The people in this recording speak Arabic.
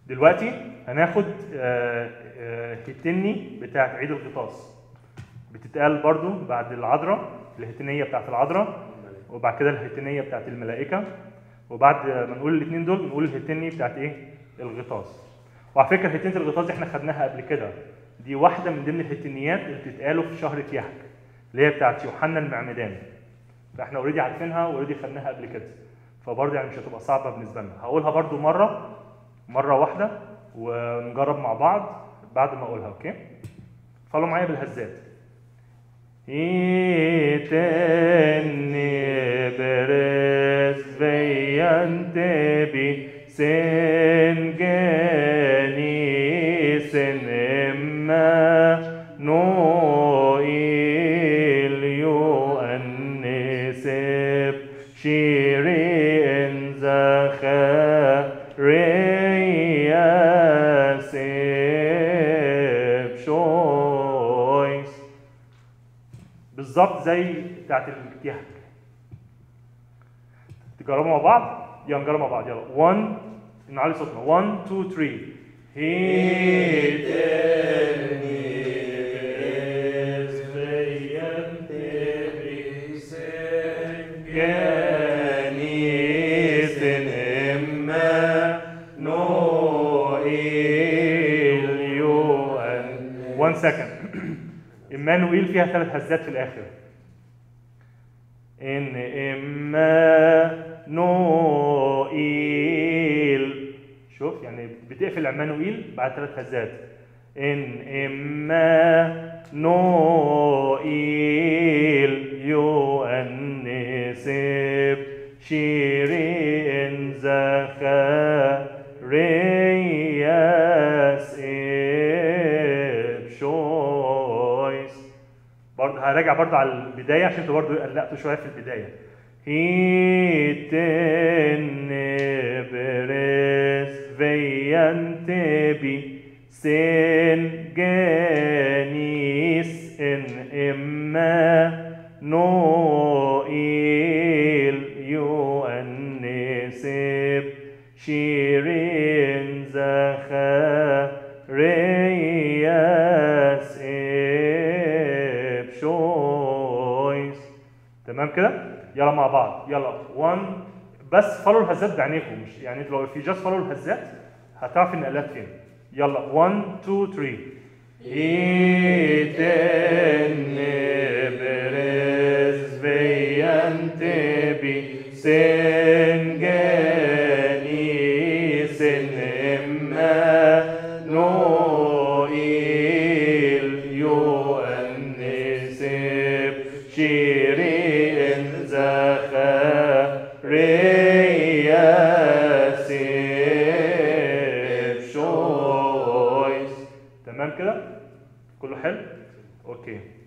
دلوقتي هناخد الهتني بتاعت عيد الغطاس، بتتقال برضو بعد العذراء، الهتنيه بتاعت العذراء، وبعد كده الهتنيه بتاعت الملائكه، وبعد ما نقول الاثنين دول نقول الهتني بتاعت ايه؟ الغطاس. وعلى فكره هتنيه الغطاس دي احنا خدناها قبل كده، دي واحده من ضمن الهتنيات اللي بتتقالوا في شهر كيهك، اللي هي بتاعت يوحنا المعمدان، فاحنا اوريدي عارفينها واوريدي خدناها قبل كده، فبرضه يعني مش هتبقى صعبه بالنسبه لنا. هقولها برضه مره واحده ونجرب مع بعض بعد ما اقولها. اوكي؟ فضلوا معايا بالهزات. إيتني برز فيانتبي سنجاني سنما نوئيل يؤنسب شيرين زخريا سب شويس، بالظبط زي بتاعت الكيهك. تجربوا مع بعض؟ يلا نجرب مع بعض. يلا 1 نعلي صوتنا 1 2 3. هيتني فينتبي سنجاني سنما نوئيل يوان. 1 سكند. إمانوئيل فيها 3 هزات في الآخر. إن إمانوئيل، شوف يعني بتقفل عمانوئيل بعد 3 هزات. إن إمانوئيل يؤنسب شيرين زخرياس شويس. برضه هراجع برضه على البدايه عشان انتوا برضه قلقتوا شويه في البدايه. هيتن بريس فيانتبي سنجانيس ان اما نوئيل يؤنسب شيرين زخرياس شويس. تمام كده؟ يلا مع بعض. يلا 1 بس فولو الهزات بعينيكم، مش يعني انتوا لو في جاست فولو الهزات هتعرف النقلات فين. يلا 1 2 3. إيتن برز فيانتبي سنجاني سنما نوئيل يؤنسب شيرين زخرياس شويس. تمام كده؟ كله حلو؟ اوكي.